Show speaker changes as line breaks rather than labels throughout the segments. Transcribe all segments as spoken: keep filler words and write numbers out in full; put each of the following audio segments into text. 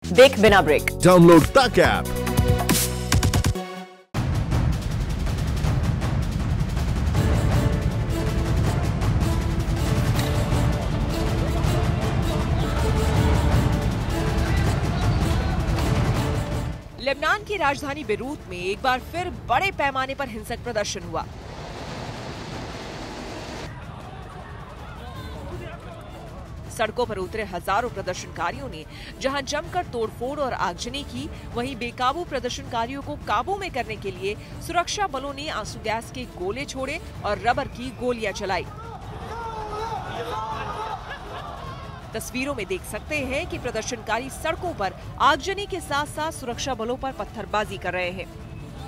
देख बिना break.
Download तक ऐप।
लेबनान की राजधानी बेरूत में एक बार फिर बड़े पैमाने पर हिंसक प्रदर्शन हुआ। सड़कों पर उतरे हजारों प्रदर्शनकारियों ने जहां जमकर तोड़फोड़ और आगजनी की, वहीं बेकाबू प्रदर्शनकारियों को काबू में करने के लिए सुरक्षा बलों ने आंसू गैस के गोले छोड़े और रबर की गोलियां चलाई। तस्वीरों में देख सकते हैं कि प्रदर्शनकारी सड़कों पर आगजनी के साथ साथ सुरक्षा बलों पर पत्थरबाजी कर रहे हैं।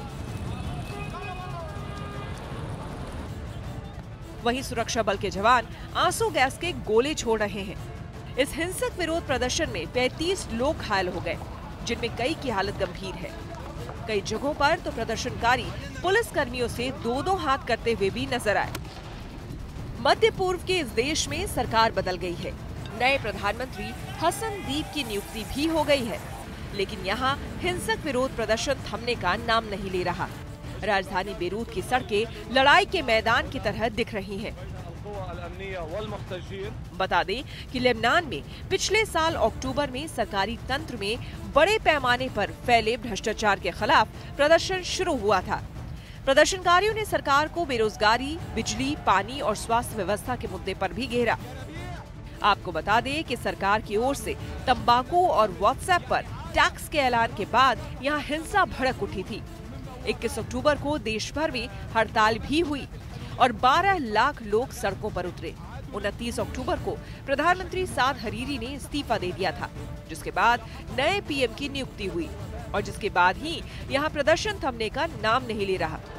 वहीं सुरक्षा बल के जवान आंसू गैस के गोले छोड़ रहे हैं। इस हिंसक विरोध प्रदर्शन में पैंतीस लोग घायल हो गए, जिनमें कई की हालत गंभीर है। कई जगहों पर तो प्रदर्शनकारी पुलिस कर्मियों से दो दो हाथ करते हुए भी नजर आए। मध्य पूर्व के इस देश में सरकार बदल गई है। नए प्रधानमंत्री हसन दीप की नियुक्ति भी हो गई है, लेकिन यहाँ हिंसक विरोध प्रदर्शन थमने का नाम नहीं ले रहा। राजधानी बेरूत की सड़कें लड़ाई के मैदान की तरह दिख रही हैं। बता दें कि लेबनान में पिछले साल अक्टूबर में सरकारी तंत्र में बड़े पैमाने पर फैले भ्रष्टाचार के खिलाफ प्रदर्शन शुरू हुआ था। प्रदर्शनकारियों ने सरकार को बेरोजगारी, बिजली, पानी और स्वास्थ्य व्यवस्था के मुद्दे पर भी घेरा। आपको बता दें कि सरकार की ओर से तंबाकू और व्हाट्सएप पर टैक्स के ऐलान के बाद यहाँ हिंसा भड़क उठी थी। इक्कीस अक्टूबर को देश भर में हड़ताल भी हुई और बारह लाख लोग सड़कों पर उतरे। उनतीस अक्टूबर को प्रधानमंत्री साद हरीरी ने इस्तीफा दे दिया था, जिसके बाद नए पीएम की नियुक्ति हुई और जिसके बाद ही यहाँ प्रदर्शन थमने का नाम नहीं ले रहा।